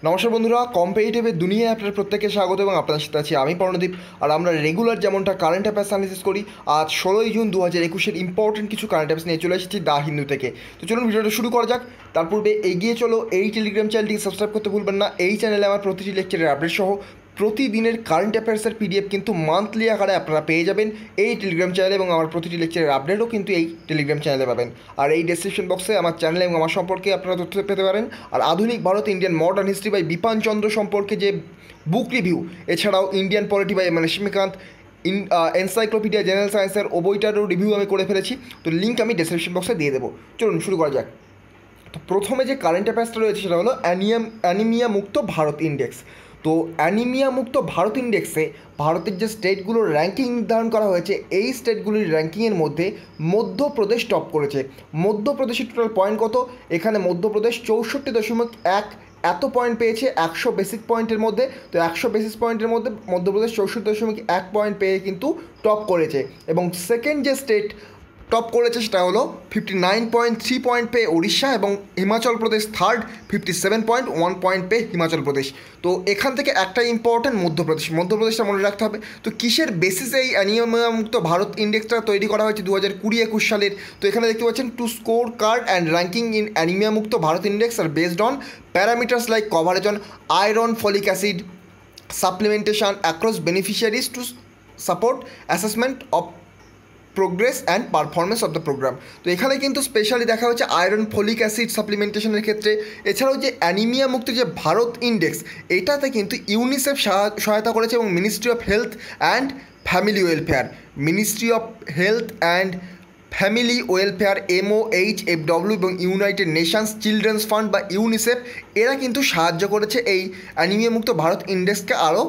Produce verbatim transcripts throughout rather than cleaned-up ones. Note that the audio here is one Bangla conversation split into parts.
নমস্কার বন্ধুরা, কম্পিটিটিভের দুনিয়ায় আপনাদের প্রত্যেককে স্বাগত এবং আপনাদের সাথে আছি আমি পর্ণদীপ। আর আমরা রেগুলার যেমনটা কারেন্ট অ্যাফেয়ার্স অ্যানালিসিস করি, আজ ষোলোই জুন দু হাজার একুশের ইম্পর্টেন্ট কিছু কারেন্ট অ্যাফেয়ার্স নিয়ে চলে এসেছি দ্য হিন্দু থেকে। তো চলুন ভিডিওটা শুরু করা যাক। তার পূর্বে এগিয়ে চলো, এই টেলিগ্রাম চ্যানেলটিকে সাবস্ক্রাইব করতে ভুলবেন না। এই চ্যানেলে আমার প্রতিটি লেকচারের আপডেট সহ প্রতিদিনের কারেন্ট অ্যাফেয়ার্সের পিডিএফ কিন্তু মান্থলি আকারে আপনারা পেয়ে যাবেন এই টেলিগ্রাম চ্যানেলে, এবং আমার প্রতিটি লেকচারের আপডেটও কিন্তু এই টেলিগ্রাম চ্যানেলে পাবেন। আর এই ডেসক্রিপশন বক্সে আমার চ্যানেল এবং আমার সম্পর্কে আপনারা তথ্য পেতে পারেন। আর আধুনিক Bharat Indian modern history by Bipan Chandra সম্পর্কে যে বুক রিভিউ, এছাড়াও ইন্ডিয়ান পলিটি বাই মানে লক্ষ্মীকান্ত, ইন এনসাইক্লোপিডিয়া জেনারেল সায়েন্সের ও বইটারও রিভিউ আমি করে ফেলেছি। তো লিঙ্ক আমি ডেসক্রিপশন বক্সে দিয়ে দেবো। চলুন শুরু করা যাক। তো প্রথমে যে কারেন্ট অ্যাফেয়ার্সটা রয়েছে সেটা হলো অ্যানিয়াম অ্যানিমিয়া মুক্ত ভারত ইন্ডেক্স। তো অ্যানিমিয়া মুক্ত ভারত ইন্ডেক্সে ভারতের যে স্টেটগুলোর র্যাঙ্কিং নির্ধারণ করা হয়েছে, এই স্টেটগুলির র্যাঙ্কিংয়ের মধ্যে মধ্যপ্রদেশ টপ করেছে। মধ্যপ্রদেশের টোটাল পয়েন্ট কত? এখানে মধ্যপ্রদেশ চৌষট্টি দশমিক এক এত পয়েন্ট পেয়েছে একশো বেসিক পয়েন্টের মধ্যে। তো একশো বেসিস পয়েন্টের মধ্যে মধ্যপ্রদেশ চৌষট্টি দশমিক এক পয়েন্ট পেয়ে কিন্তু টপ করেছে। এবং সেকেন্ড যে স্টেট টপ করেছে সেটা হলো fifty nine point three point পেয়ে উড়িষ্যা, এবং Himachal Pradesh third fifty seven point one point পেয়ে হিমাচল প্রদেশ। তো এখান থেকে একটা ইম্পর্ট্যান্ট মধ্যপ্রদেশ মধ্যপ্রদেশটা মনে রাখতে হবে। তো কিসের বেসিসে এই অ্যানিমিয়ামুক্ত ভারত ইন্ডেক্সটা তৈরি করা হয়েছে দু হাজার কুড়ি একুশ সালের? তো এখানে দেখতে পাচ্ছেন to score card and ranking in অ্যানিমিয়ামুক্ত ভারত ইন্ডেক্স আর based on parameters like coverage on iron, folic acid, supplementation across beneficiaries to support assessment of progress and performance of the programme. তো এখানে কিন্তু স্পেশালি দেখা হচ্ছে আয়রন, ফলিক অ্যাসিড সাপ্লিমেন্টেশনের ক্ষেত্রে। এছাড়াও যে অ্যানিমিয়া মুক্ত যে ভারত ইন্ডেক্স, এটাতে কিন্তু ইউনিসেফ সহায়তা করেছে, এবং Ministry of Health and Family Welfare Ministry of Health and Family Welfare MOH FW এবং ইউনাইটেড নেশনস চিলড্রেন্স ফান্ড বা ইউনিসেফ, এরা কিন্তু সাহায্য করেছে এই অ্যানিমিয়া মুক্ত ভারত ইন্ডেক্সকে আরও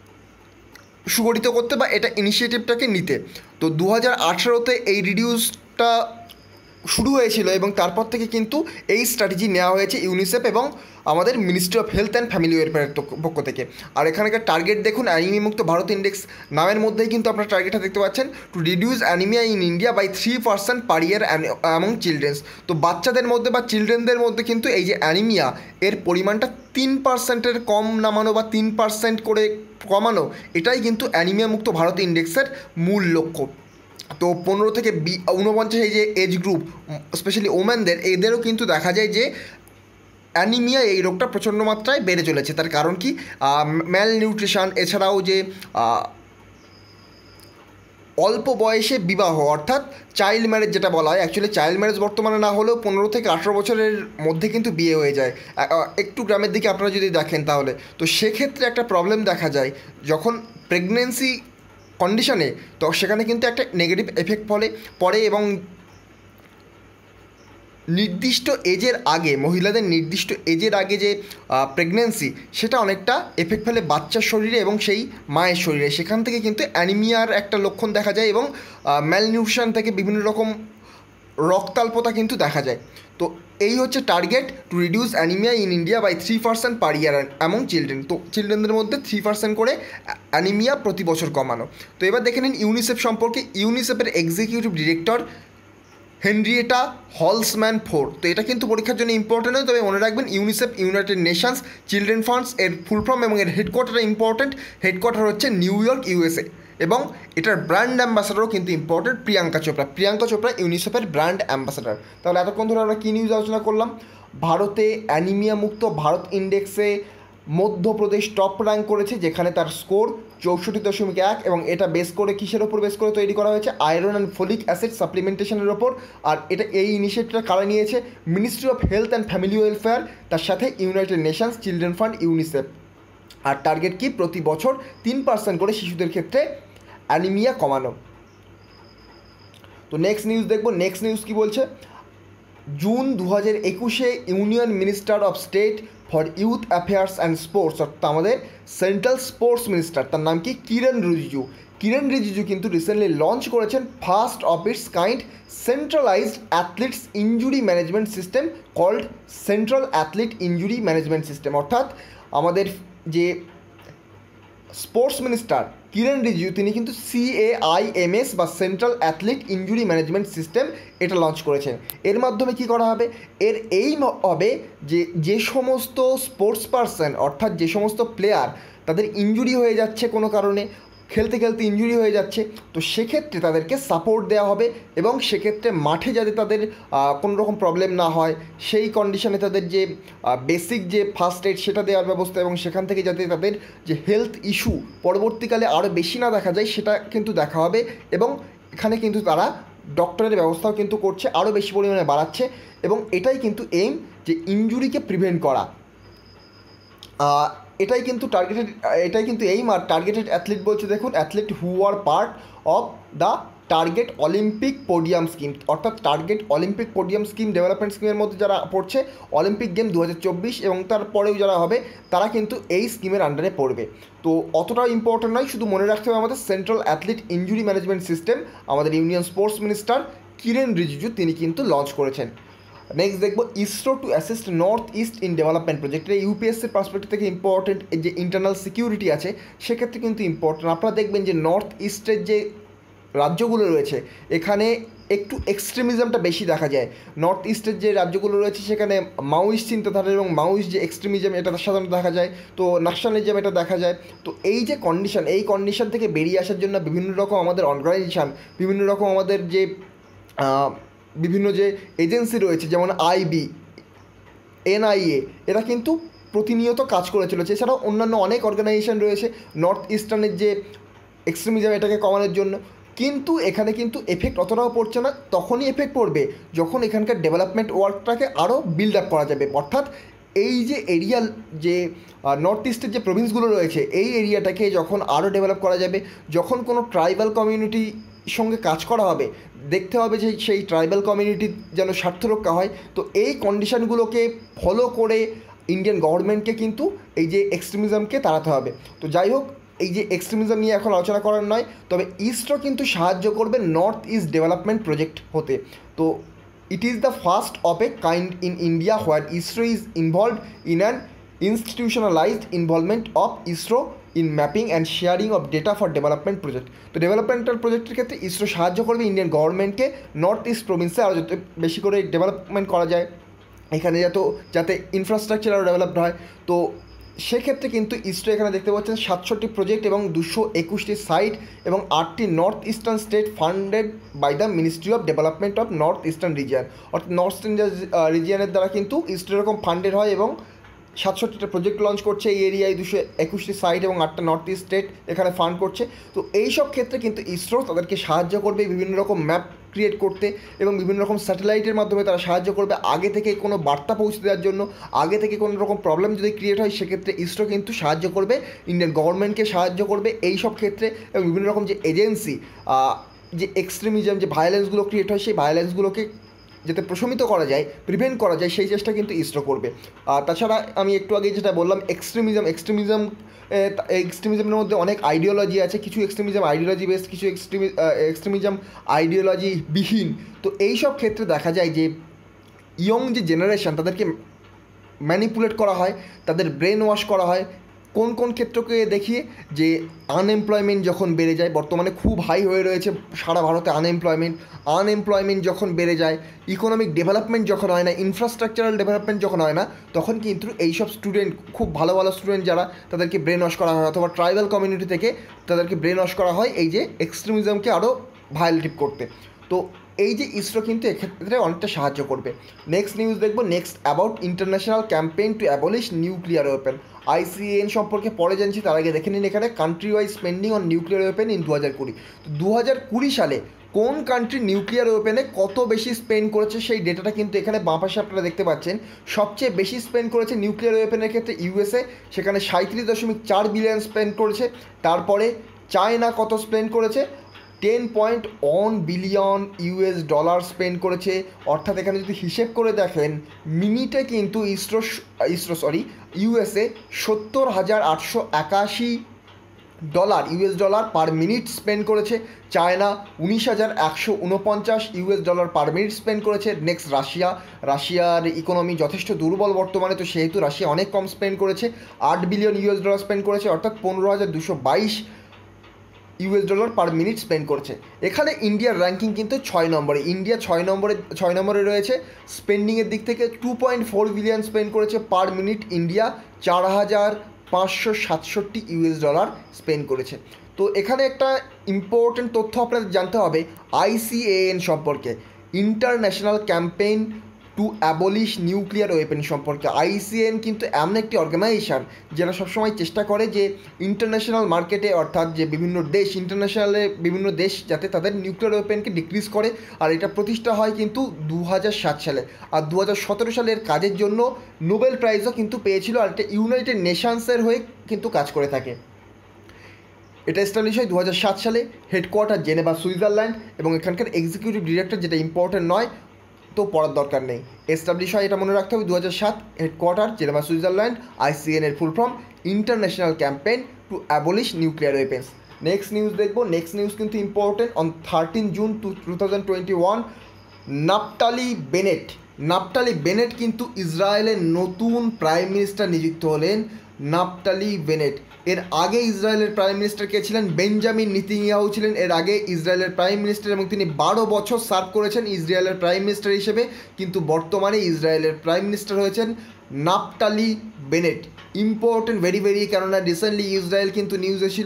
সুগঠিত করতে বা এটা ইনিশিয়েটিভটাকে নিতে। তো দু হাজার আঠেরোতে এই রিডিউসটা শুরু হয়েছিল, এবং তারপর থেকে কিন্তু এই স্ট্র্যাটেজি নেওয়া হয়েছে ইউনিসেফ এবং আমাদের Ministry of Health and Family ওয়েলফেয়ারের পক্ষ থেকে। আর এখানকার টার্গেট দেখুন, অ্যানিমিয়া মুক্ত ভারত ইন্ডেক্স নামের মধ্যেই কিন্তু আপনার টার্গেটটা দেখতে পাচ্ছেন, to reduce anaemia in India by three percent per year among children's. তো বাচ্চাদের মধ্যে বা চিলড্রেনদের মধ্যে কিন্তু এই যে অ্যানিমিয়া, এর পরিমাণটা তিন পার্সেন্টের কম নামানো বা তিন পার্সেন্ট করে কমানো, এটাই কিন্তু অ্যানিমিয়া মুক্ত ভারত ইন্ডেক্সের মূল লক্ষ্য। তো পনেরো থেকে বি ঊনপঞ্চাশ এই যে এজ গ্রুপ, স্পেশালি ওমেনদের, এদেরও কিন্তু দেখা যায় যে অ্যানিমিয়া এই রোগটা প্রচণ্ড মাত্রায় বেড়ে চলেছে। তার কারণ কি? ম্যাল নিউট্রিশন, এছাড়াও যে অল্প বয়সে বিবাহ অর্থাৎ চাইল্ড ম্যারেজ যেটা বলা হয়, অ্যাকচুয়ালি চাইল্ড ম্যারেজ বর্তমানে না হলেও পনেরো থেকে আঠেরো বছরের মধ্যে কিন্তু বিয়ে হয়ে যায় একটু গ্রামের দিকে আপনারা যদি দেখেন তাহলে। তো সেক্ষেত্রে একটা প্রবলেম দেখা যায় যখন প্রেগনেন্সি কন্ডিশনে, তো সেখানে কিন্তু একটা নেগেটিভ এফেক্ট ফলে পড়ে, এবং নির্দিষ্ট এজের আগে, মহিলাদের নির্দিষ্ট এজের আগে যে প্রেগনেন্সি, সেটা অনেকটা এফেক্ট ফেলে বাচ্চার শরীরে এবং সেই মায়ের শরীরে। সেখান থেকে কিন্তু অ্যানিমিয়ার একটা লক্ষণ দেখা যায়, এবং ম্যালনিউট্রিশন থেকে বিভিন্ন রকম রক্তাল্পতা কিন্তু দেখা যায়। তো এই হচ্ছে target, to reduce anaemia in India by three percent per year among children. তো চিলড্রেনদের মধ্যে থ্রি পার্সেন্ট করে অ্যানিমিয়া প্রতি বছর কমানো। তো এবার দেখে নিন ইউনিসেফ সম্পর্কে। ইউনিসেফের executive director Henrietta Holsman Fore. তো এটা কিন্তু পরীক্ষার জন্য ইম্পর্টেন্ট নয়, তবে মনে রাখবেন UNICEF United Nations Children Funds এর ফুল ফর্ম, এবং এর হেডকোয়ার্টার ইম্পর্টেন্ট। হেডকোয়ার্টার হচ্ছে নিউ ইয়র্ক ইউএসএ, এবং এটার ব্র্যান্ড অ্যাম্বাসাডারও কিন্তু ইম্পর্টেন্ট, প্রিয়াঙ্কা চোপড়া। প্রিয়াঙ্কা চোপড়া ইউনিসেফের ব্র্যান্ড অ্যাম্বাসাডার। তাহলে এতক্ষণ ধরে আমরা কী নিউজ আলোচনা করলাম? ভারতে অ্যানিমিয়া মুক্ত ভারত ইন্ডেক্সে মধ্যপ্রদেশ টপ র্যাঙ্ক করেছে, যেখানে তার স্কোর চৌষট্টি দশমিক এক, এবং এটা বেস করে কিসের ওপর বেস করে তৈরি করা হয়েছে? আয়রন অ্যান্ড ফলিক অ্যাসিড সাপ্লিমেন্টেশনের ওপর। আর এটা এই ইনিশিয়েটিভটা কারা নিয়েছে? Ministry of Health and Family Welfare, তার সাথে United Nations Children Fund UNICEF. আর টার্গেট কি? প্রতি বছর তিন পার্সেন্ট করে শিশুদের ক্ষেত্রে অ্যানিমিয়া কমানো। তো নেক্সট নিউজ দেখবো। নেক্সট নিউজ কী বলছে? জুন দু হাজার একুশে Union Minister of State for Youth Affairs and Sports, অর্থাৎ আমাদের সেন্ট্রাল স্পোর্টস মিনিস্টার, তার নাম কি? কিরণ রিজিজু। কিরণ রিজিজু কিন্তু রিসেন্টলি লঞ্চ করেছেন first of its kind centralised athletes injury management system called central athlete injury management system. অর্থাৎ আমাদের যে স্পোর্টস মিনিস্টার কিরেন রিজিজু তিনি কিন্তু সিএআইএমএস বা central athlete injury management system এটা লঞ্চ করেছেন। এর মাধ্যমে কি করা হবে, এর এইম হবে যে যে সমস্ত স্পোর্টস পারসন অর্থাৎ যে সমস্ত প্লেয়ার তাদের ইনজুরি হয়ে যাচ্ছে কোনো কারণে, খেলতে খেলতে ইনজুরি হয়ে যাচ্ছে, তো সেক্ষেত্রে তাদেরকে সাপোর্ট দেওয়া হবে এবং সেক্ষেত্রে মাঠে যাতে তাদের কোনো রকম প্রবলেম না হয় সেই কন্ডিশনে তাদের যে বেসিক যে ফার্স্ট এড সেটা দেওয়ার ব্যবস্থা, এবং সেখান থেকে যাতে তাদের যে হেলথ ইস্যু পরবর্তীকালে আরও বেশি না দেখা যায় সেটা কিন্তু দেখা হবে। এবং এখানে কিন্তু তারা ডক্টরের ব্যবস্থাও কিন্তু করছে, আরও বেশি পরিমাণে বাড়াচ্ছে, এবং এটাই কিন্তু এইম যে ইনজুরিকে প্রিভেন্ট করা। এটাই কিন্তু টার্গেটেড এটাই কিন্তু এইম। আর টার্গেটেড অ্যাথলিট বলছে দেখুন, athlete who are part of the target Olympic podium scheme, অর্থাৎ target Olympic podium scheme development স্কিমের মধ্যে যারা পড়ছে অলিম্পিক গেম দু হাজার চব্বিশ এবং তারপরেও যারা হবে তারা কিন্তু এই স্কিমের আন্ডারে পড়বে। তো অতটাও ইম্পর্টেন্ট নয়, শুধু মনে রাখতে হবে আমাদের central athlete injury management system আমাদের Union Sports Minister Kiren Rijiju তিনি কিন্তু লঞ্চ করেছেন। নেক্সট দেখবো ISRO to assist north east in development project. এটা ইউপিএসসির পার্সপেক্টিভ থেকে ইম্পর্টেন্ট, যে ইন্টারনাল সিকিউরিটি আছে সেক্ষেত্রে কিন্তু ইম্পর্টেন্ট। আপনারা দেখবেন যে নর্থ ইস্টের যে রাজ্যগুলো রয়েছে এখানে একটু এক্সট্রিমিজমটা বেশি দেখা যায়। নর্থ ইস্টের যে রাজ্যগুলো রয়েছে সেখানে মাওয়িস্ট চিন্তাধারা এবং মাওয়িস্ট যে এক্সট্রিমিজম এটা সাধারণত দেখা যায়, তো নাকশালিজম এটা দেখা যায়। তো এই যে কন্ডিশন, এই কন্ডিশন থেকে বেরিয়ে আসার জন্য বিভিন্ন রকম আমাদের অর্গানাইজেশান, বিভিন্ন রকম আমাদের যে বিভিন্ন যে এজেন্সি রয়েছে যেমন আইবি, এনআইএ, এরা কিন্তু প্রতিনিয়ত কাজ করে চলেছে। এছাড়াও অন্যান্য অনেক অর্গানাইজেশান রয়েছে নর্থ ইস্টার্নের যে এক্সট্রিমিজম এটাকে কমানোর জন্য, কিন্তু এখানে কিন্তু এফেক্ট অতটাও পড়ছে না। তখনই এফেক্ট পড়বে যখন এখানকার ডেভেলপমেন্ট ওয়ার্কটাকে আরও বিল্ড আপ করা যাবে, অর্থাৎ এই যে এরিয়া যে নর্থ ইস্টের যে প্রভিন্সগুলো রয়েছে এই এরিয়াটাকে যখন আরও ডেভেলপ করা যাবে, যখন কোনো ট্রাইবাল কমিউনিটি সঙ্গে কাজ করা হবে, দেখতে হবে যে সেই ট্রাইবাল কমিউনিটির যেন স্বার্থ রক্ষা হয়। তো এই কন্ডিশানগুলোকে ফলো করে ইন্ডিয়ান গভর্নমেন্টকে কিন্তু এই যে এক্সট্রিমিজমকে তাড়াতে হবে। তো যাই হোক, এই যে এক্সট্রিমিজম নিয়ে এখন আলোচনা করার নয়, তবে ইসরো কিন্তু সাহায্য করবে নর্থ ইস্ট ডেভেলপমেন্ট প্রজেক্ট হতে। তো it is the first of a kind in India where ISRO is involved in an institutionalised involvement of ISRO in mapping and sharing of data for development project. তো ডেভেলপমেন্টাল প্রজেক্টের ক্ষেত্রে ইসরো সাহায্য করবে ইন্ডিয়ান গভর্নমেন্টকে নর্থ ইস্ট প্রভিন্সে আরও যাতে বেশি করে ডেভেলপমেন্ট করা যায়, এখানে যাতে যাতে ইনফ্রাস্ট্রাকচার আরও ডেভেলপড হয়। তো সেক্ষেত্রে কিন্তু ইসরো এখানে দেখতে পাচ্ছেন সাতষট্টি প্রজেক্ট এবং দুশো একুশটি সাইট এবং আটটি north eastern state funded by the ministry of development of north eastern region, অর্থাৎ নর্থ ইস্টার্ন রিজিয়নের দ্বারা কিন্তু ইসরো এরকম ফান্ডেড হয় এবং সাতষট্টিটা প্রজেক্ট লঞ্চ করছে এই এরিয়ায়, দুশো একুশটি সাইট এবং আটটা নর্থ ইস্ট স্টেট এখানে ফান্ড করছে। তো এই সব ক্ষেত্রে কিন্তু ইসরো তাদেরকে সাহায্য করবে বিভিন্ন রকম ম্যাপ ক্রিয়েট করতে এবং বিভিন্ন রকম স্যাটেলাইটের মাধ্যমে তারা সাহায্য করবে আগে থেকে কোনো বার্তা পৌঁছে দেওয়ার জন্য। আগে থেকে কোনো রকম প্রবলেম যদি ক্রিয়েট হয় সেক্ষেত্রে ইসরো কিন্তু সাহায্য করবে, ইন্ডিয়ান গভর্নমেন্টকে সাহায্য করবে এই সব ক্ষেত্রে। এবং বিভিন্ন রকম যে এজেন্সি যে এক্সট্রিমিজম যে ভায়োলেন্সগুলো ক্রিয়েট হয় সেই ভায়োলেন্সগুলোকে যাতে প্রশমিত করা যায়, প্রিভেন্ট করা যায়, সেই চেষ্টা কিন্তু ইসরো করবে। আর তাছাড়া আমি একটু আগে যেটা বললাম এক্সট্রিমিজম এক্সট্রিমিজম এক্সট্রিমিজমের মধ্যে অনেক আইডিওলজি আছে, কিছু এক্সট্রিমিজম আইডিওলজি বেসড, কিছু এক্সট্রিমি এক্সট্রিমিজম আইডিওলজি বিহীন। তো এই সব ক্ষেত্রে দেখা যায় যে ইয়ং যে জেনারেশন তাদেরকে ম্যানিপুলেট করা হয়, তাদের ব্রেন ওয়াশ করা হয়। কোন কোন ক্ষেত্রকে দেখিয়ে যে আনএমপ্লয়মেন্ট যখন বেড়ে যায়, বর্তমানে খুব হাই হয়ে রয়েছে সারা ভারতে আনএমপ্লয়মেন্ট, আনএমপ্লয়মেন্ট যখন বেড়ে যায়, ইকোনমিক ডেভেলপমেন্ট যখন হয় না, ইনফ্রাস্ট্রাকচারাল ডেভেলপমেন্ট যখন হয় না, তখন কিন্তু এইসব স্টুডেন্ট খুব ভালো ভালো স্টুডেন্ট যারা তাদেরকে ব্রেন ওয়াশ করা হয়, অথবা ট্রাইবাল কমিউনিটি থেকে তাদেরকে ব্রেন ওয়াশ করা হয় এই যে এক্সট্রিমিজমকে আরও ভায়োলেটিভ করতে। তো এই যে ইসরো কিন্তু এক্ষেত্রে অনেকটা সাহায্য করবে। নেক্সট নিউজ দেখবো, next about international campaign to abolish nuclear weapon. ICAN সম্পর্কে পরে জানছি, তার আগে দেখে নিন এখানে country wise spending on nuclear weapon in দু হাজার কুড়ি। তো দু হাজার কুড়ি সালে কোন কান্ট্রি নিউক্লিয়ার ওয়েপেনে কত বেশি স্পেন্ড করেছে সেই ডেটাটা কিন্তু এখানে বাঁ পাশে আপনারা দেখতে পাচ্ছেন। সবচেয়ে বেশি স্পেন্ড করেছে নিউক্লিয়ার ওয়েপেনের ক্ষেত্রে ইউএসএ, সেখানে সাঁত্রিশ দশমিক চার বিলিয়ন স্পেন্ড করেছে। তারপরে চায়না কত স্পেন্ড করেছে, ten point one billion US dollar spend করেছে। অর্থাৎ এখানে যদি হিসেব করে দেখেন মিনিটে কিন্তু ইসরো ইসরো সরি ইউএসএ সত্তর হাজার আটশো একাশি dollar US dollar per minute spend করেছে। চায়না উনিশ হাজার একশো উনপঞ্চাশ US dollar per minute spend করেছে। নেক্সট রাশিয়া, রাশিয়ার ইকোনমি যথেষ্ট দুর্বল বর্তমানে, তো সেহেতু রাশিয়া অনেক কম স্পেন্ড করেছে, আট বিলিয়ন ইউএস ডলার স্পেন্ড করেছে, অর্থাৎ পনেরো হাজার দুশো বাইশ US dollar per minute spend করছে। এখানে ইন্ডিয়ার র্যাঙ্কিং কিন্তু ছয় নম্বরে, ইন্ডিয়া ছয় নম্বরে ছয় নম্বরে রয়েছে স্পেন্ডিংয়ের দিক থেকে। Two point four billion spend করেছে পার মিনিট ইন্ডিয়া, চার হাজার পাঁচশো সাতষট্টি ইউএস ডলার স্পেন্ড করেছে। তো এখানে একটা ইম্পর্টেন্ট তথ্য আপনাদের জানতে হবে আইসিএএন সম্পর্কে, international campaign to abolish nuclear weapon সম্পর্কে। আইসিএন কিন্তু এমন একটি অর্গানাইজেশান যারা সবসময় চেষ্টা করে যে ইন্টারন্যাশনাল মার্কেটে, অর্থাৎ যে বিভিন্ন দেশ, ইন্টারন্যাশনালে বিভিন্ন দেশ যাতে তাদের নিউক্লিয়ার ওয়েপেনকে ডিক্রিজ করে। আর এটা প্রতিষ্ঠা হয় কিন্তু দু হাজার সাত সালে, আর দু হাজার সতেরো সালের কাজের জন্য নোবেল প্রাইজও কিন্তু পেয়েছিল, আর এটা ইউনাইটেড নেশনসের হয়ে কিন্তু কাজ করে থাকে। এটা এস্টাবলিশ হয় দু হাজার সাত সালে, হেডকোয়ার্টার জেনেভা সুইজারল্যান্ড, এবং এখানকার এক্সিকিউটিভ ডিরেক্টর, যেটা ইম্পর্টেন্ট নয় তো পড়ার দরকার নেই, এস্টাবলিশ হয় এটা মনে রাখতে হবে দু হাজার সাত, হেডকোয়ার্টার জেনেভা সুইজারল্যান্ড, আইসিএন এর full form international campaign to abolish nuclear weapons. Next news দেখবো, নেক্সট নিউজ কিন্তু important. On thirteen June two two thousand twenty one Naftali Bennett, Naftali Bennett কিন্তু ইসরায়েলের নতুন প্রাইম মিনিস্টার নিযুক্ত হলেন। নাফটালি বেনেট, এর আগে ইসরায়েলের প্রাইম মিনিস্টার কে ছিলেন? বেঞ্জামিন নেতানিয়াহু ছিলেন এর আগে ইসরায়েলের প্রাইম মিনিস্টার, এবং তিনি বারো বছর সার্ভ করেছেন ইসরায়েলের প্রাইম মিনিস্টার হিসেবে। কিন্তু বর্তমানে ইসরায়েলের প্রাইম মিনিস্টার হয়েছেন Naftali Bennett. Important very very, কেননা রিসেন্টলি ইসরায়েল কিন্তু নিউজ এসেছিল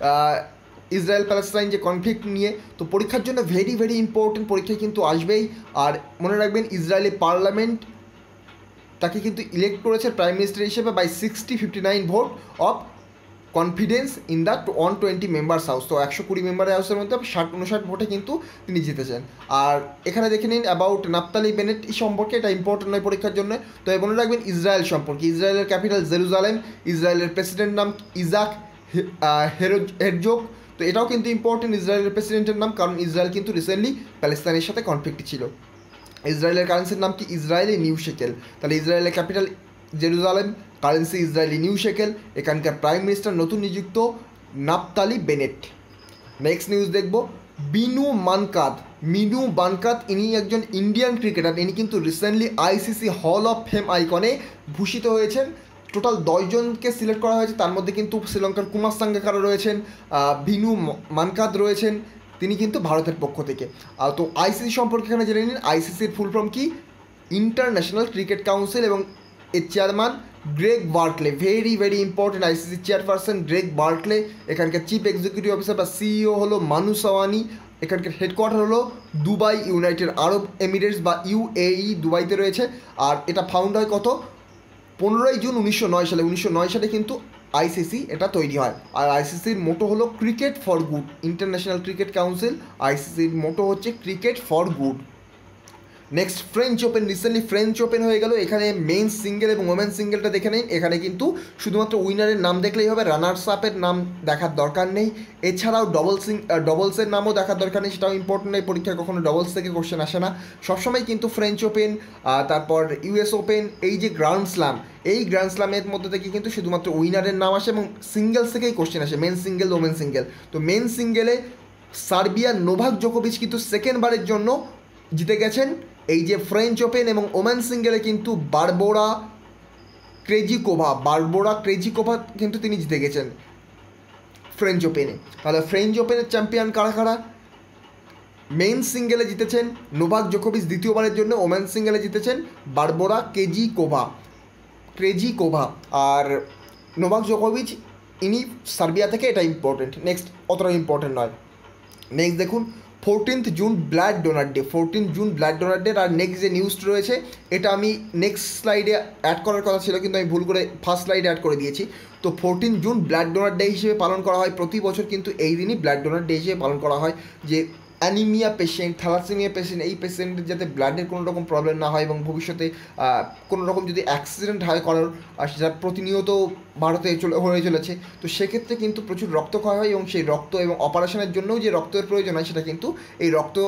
ইসরায়েল প্যালেস্টাইন যে কনফ্লিক্ট নিয়ে, তো পরীক্ষার জন্য ভেরি ভেরি ইম্পর্টেন্ট, পরীক্ষায় কিন্তু আসবেই। আর মনে রাখবেন ইসরায়েলি পার্লামেন্ট তাকে কিন্তু ইলেক্ট করেছে প্রাইম মিনিস্টার হিসেবে by sixty fifty nine vote of confidence in the one twenty members house. তো একশো কুড়ি মেম্বারের হাউসের মধ্যে ষাট উনষাট ভোটে কিন্তু তিনি জিতেছেন। আর এখানে দেখে নিন অ্যাবাউট নাফতালি বেনেট সম্পর্কে, এটা ইম্পর্টেন্ট নয় পরীক্ষার জন্য। তো মনে রাখবেন ইসরায়েল সম্পর্কে, ইসরায়েলের ক্যাপিটাল জেরুজালেম, ইসরায়েলের প্রেসিডেন্ট নাম ইজাক হেরোজ হেরজোগ। তো এটাও কিন্তু ইম্পর্টেন্ট ইসরায়েলের প্রেসিডেন্টের নাম, কারণ ইসরায়েল কিন্তু রিসেন্টলি প্যালেস্তাইনের সাথে কনফ্লিক্ট ছিল। ইসরায়েলের কারেন্সির নাম কি? Israeli new shekel. তাহলে ইসরায়েলের capital Jerusalem, currency Israeli new shekel, এখানকার প্রাইম মিনিস্টার নতুন নিযুক্ত নাফতালি বেনেট। নেক্সট নিউজ দেখব, বিনু মানকাদ, মিনু বানকাত, ইনি একজন ইন্ডিয়ান ক্রিকেটার, ইনি কিন্তু recently ICC hall of fame আইকনে ভূষিত হয়েছেন। টোটাল দশজনকে সিলেক্ট করা হয়েছে, তার মধ্যে কিন্তু শ্রীলঙ্কার কুমার সাঙ্গাকারা রয়েছেন, বিনু মানকাদ রয়েছেন, তিনি কিন্তু ভারতের পক্ষ থেকে। তো আইসিসি সম্পর্কে এখানে জেনে নিন, আইসিসির ফুল ফর্ম কি? ইন্টারন্যাশনাল ক্রিকেট কাউন্সিল, এবং এর chairman Greg Barclay, very very important ICC chairperson Greg Barclay. এখানকার চিফ এক্সিকিউটিভ অফিসার বা সিইও হলো মানু সাওয়ানি। এখানকার হেডকোয়ার্টার হলো দুবাই, ইউনাইটেড আরব এমিরেটস বা ইউএই, দুবাইতে রয়েছে। আর এটা ফাউন্ড হয় কত? পনেরোই জুন উনিশশো নয় সালে। উনিশশো নয় সালে কিন্তু আইসিসি এটা তৈরি হয়। আর আইসিসির মোটো হলো cricket for good, international cricket council, আইসিসির মোটো হচ্ছে cricket for good. Next French Open, recently French Open হয়ে গেল। এখানে মেন্স সিঙ্গেল এবং ওমেন্স সিঙ্গেলটা দেখে নিন। এখানে কিন্তু শুধুমাত্র উইনারের নাম দেখলেই হবে, রানার্স আপের নাম দেখার দরকার নেই। এছাড়াও ডবল সিং ডবলসের নামও দেখার দরকার নেই, সেটাও ইম্পর্টেন্ট নেই, পরীক্ষায় কখনো ডবলস থেকে কোশ্চেন আসে না। সবসময় কিন্তু ফ্রেঞ্চ ওপেন, তারপর ইউএস ওপেন, এই যে গ্র্যান্ড স্ল্যাম, এই গ্র্যান্ড স্ল্যামের মধ্যে থেকে কিন্তু শুধুমাত্র উইনারের নাম আসে এবং সিঙ্গেলস থেকেই কোশ্চেন আসে, মেন সিঙ্গেল, ওমেন সিঙ্গেল। তো মেন সিঙ্গেলে সার্বিয়ার নোভাক জোকোভিচ কিন্তু সেকেন্ডবারের জন্য জিতে গেছেন এই যে ফ্রেঞ্চ ওপেন, এবং ওমেন সিঙ্গেলে কিন্তু বারবোরা ক্রেজিকোভা, বারবোরা ক্রেজিকোভা কিন্তু তিনি জিতে গেছেন ফ্রেঞ্চ ওপেনে। তাহলে ফ্রেঞ্চ ওপেনের চ্যাম্পিয়ন কারা কারা? মেন সিঙ্গেলে জিতেছেন নোভাক জোকোভিচ দ্বিতীয়বারের জন্য, ওমেন সিঙ্গেলে জিতেছেন বারবোরা কেজিকোভা ক্রেজিকোভা। আর নোভাক জোকোভিচ ইনি সার্বিয়া থেকে, এটা ইম্পর্টেন্ট। নেক্সট অতটা ইম্পর্টেন্ট নয়। নেক্সট দেখুন, fourteenth June blood donor day, fourteen June blood donor day. আর নেক্সট যে নিউজটা রয়েছে এটা আমি নেক্সট স্লাইডে অ্যাড করার কথা ছিল, কিন্তু আমি ভুল করে ফার্স্ট স্লাইডে অ্যাড করে দিয়েছি। তো fourteen June blood donor day হিসেবে পালন করা হয় প্রতি বছর, কিন্তু এই দিনই ব্লাড ডোনার ডে হিসেবে পালন করা হয়, যে অ্যানিমিয়া পেশেন্ট, থ্যালাসেমিয়া পেশেন্ট, এই পেশেন্টের যাতে ব্লাডের কোনো রকম প্রবলেম না হয় এবং ভবিষ্যতে কোনো রকম যদি অ্যাক্সিডেন্ট হয় করার, সেটা প্রতিনিয়ত ভারতে চলে হয়ে চলেছে, তো সেক্ষেত্রে কিন্তু প্রচুর রক্তক্ষয় হয় এবং সেই রক্ত এবং অপারেশনের জন্যও যে রক্তের প্রয়োজন হয় সেটা কিন্তু এই রক্ত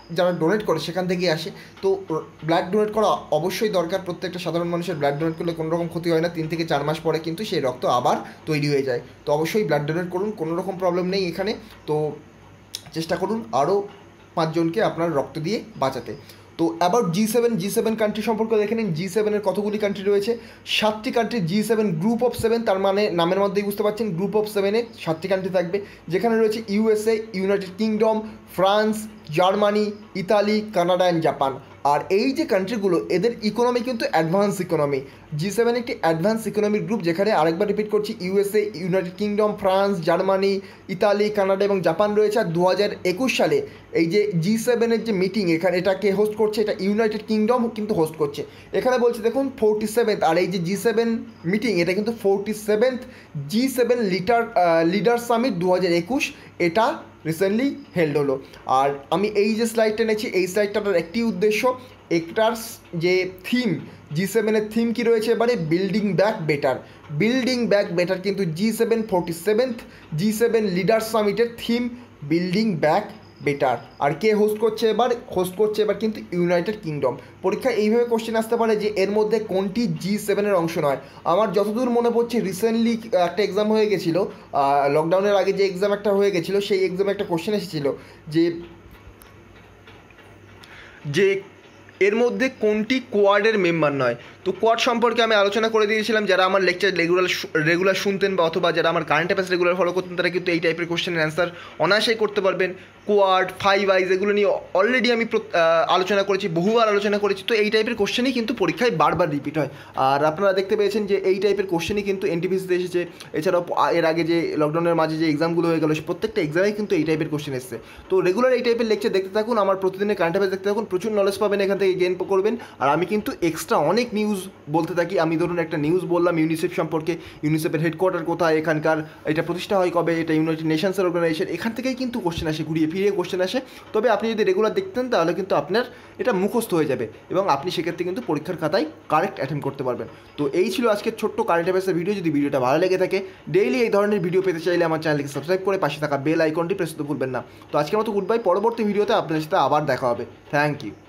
যারা ডোনেট করে সেখান থেকেই আসে। তো ব্লাড ডোনেট করা অবশ্যই দরকার, প্রত্যেকটা সাধারণ মানুষের ব্লাড ডোনেট করলে কোনো রকম ক্ষতি হয় না, তিন থেকে চার মাস পরে কিন্তু সেই রক্ত আবার তৈরি হয়ে যায়। তো অবশ্যই ব্লাড ডোনেট করুন, কোনো রকম প্রবলেম নেই এখানে। তো চেষ্টা করুন আরও পাঁচজনকে আপনার রক্ত দিয়ে বাঁচাতে। তো about G seven G seven country সম্পর্কে দেখে নিন। জি সেভেনের কতগুলি কান্ট্রি রয়েছে? সাতটি country. G seven group of seven, তার মানে নামের মধ্যেই বুঝতে পারছেন গ্রুপ অফ সেভেনে সাতটি কান্ট্রি থাকবে, যেখানে রয়েছে USA, United Kingdom, France, Germany, Italy, Canada and Japan. আর এই যে কান্ট্রিগুলো, এদের ইকোনমি কিন্তু অ্যাডভান্স ইকোনমি। জি সেভেন একটি অ্যাডভান্স ইকোনমিক গ্রুপ, যেখানে আরেকবার রিপিট করছি, USA, United Kingdom, France, Germany, Italy, Canada এবং জাপান রয়েছে। আর দু হাজার একুশ সালে এই যে জি সেভেনের যে মিটিং, এখানে এটাকে হোস্ট করছে, এটা ইউনাইটেড কিংডম কিন্তু হোস্ট করছে। এখানে বলছে দেখুন ফোরটি সেভেন্থ, আর এই যে জি সেভেন মিটিং এটা কিন্তু forty seventh G seven leader leader summit দু হাজার একুশ, এটা রিসেন্টলি হেল্ড হলো। আর আমি এই যে স্লাইডটা এনেছি, এই স্লাইডটার একটি উদ্দেশ্য, একটার যে থিম, জি সেভেনের থিম কী রয়েছে এবারে, building back better. Building back better কিন্তু G seven forty seventh G seven leader সামিটের থিম বিল্ডিং ব্যাক বেটার। আর কে হোস্ট করছে এবার? হোস্ট করছে এবার কিন্তু ইউনাইটেড কিংডম। পরীক্ষায় এইভাবে কোশ্চেন আসতে পারে যে এর মধ্যে কোনটি জি সেভেনের অংশ নয়। আমার যতদূর মনে পড়ছে রিসেন্টলি একটা এক্সাম হয়ে গেছিলো, লকডাউনের আগে যে এক্সাম একটা হয়ে গেছিলো, সেই এক্সামে একটা কোশ্চেন এসেছিলো যে যে এর মধ্যে কোনটি কোয়াডের মেম্বার নয়। তো কোয়াড সম্পর্কে আমি আলোচনা করে দিয়েছিলাম, যারা আমার লেকচার রেগুলার রেগুলার শুনতেন বা অথবা যারা আমার কারেন্ট অ্যাফেয়ার্স রেগুলার ফলো করতেন, তারা কিন্তু এই টাইপের কোশ্চেনের অ্যান্সার অনায়াসেই করতে পারবেন। কোয়াড, ফাইভ আইজ, এগুলো নিয়ে অলরেডি আমি আলোচনা করেছি, বহুবার আলোচনা করেছি। তো এই টাইপের কোশ্চেনই কিন্তু পরীক্ষায় বারবার রিপিট হয়। আর আপনারা দেখতে পেয়েছেন যে এই টাইপের কোশ্চেনই কিন্তু এনটিপিসিতে এসেছে। এছাড়াও এর আগে যে লকডাউনের মাঝে যে এক্সামগুলো হয়ে গেলো, প্রত্যেকটা এক্সামেই কিন্তু এই টাইপের কোশ্চেন এসেছে। তো রেগুলার এই টাইপের লেকচার দেখতে থাকুন, আমার প্রতিদিনের কারেন্ট অ্যাফেয়ার্স দেখতে থাকুন, প্রচুর নলেজ পাবেন এখান থেকে, গেইন করবেন। আর আমি কিন্তু এক্সট্রা অনেক নিউজ বলতে থাকি। আমি ধরুন একটা নিউজ বললাম ইউনিসেফ সম্পর্কে, ইউনিসেফের হেডকোয়ার্টার কোথায়, এখানকার এটা প্রতিষ্ঠা হয় কবে, এটা ইউনাইটেড নেশনসের অর্গানাইজেশন, এখান থেকেই কিন্তু কোশ্চেন আসে, ঘুরিয়ে ফিরিয়ে কোশ্চেন আসে। তবে আপনি যদি রেগুলার দেখতেন তাহলে কিন্তু আপনার এটা মুখস্থ হয়ে যাবে এবং আপনি সেক্ষেত্রে কিন্তু পরীক্ষার খাতায় কারেক্ট অ্যাটেম্প করতে পারবেন। তো এই ছিল আজকের ছোট্ট কারেন্ট অ্যাফেয়ার্সের ভিডিও। যদি ভিডিওটা ভালো লেগে থাকে, ডেইলি এই ধরনের ভিডিও পেতে চাইলে আমার চ্যানেলকে সাবস্ক্রাইব করে পাশে থাকা বেল আইকনটি প্রেস করতে ভুলবেন না। তো আজকের মতো গুড বাই, পরবর্তী ভিডিওতে আপনাদের সাথে আবার দেখা হবে। Thank you.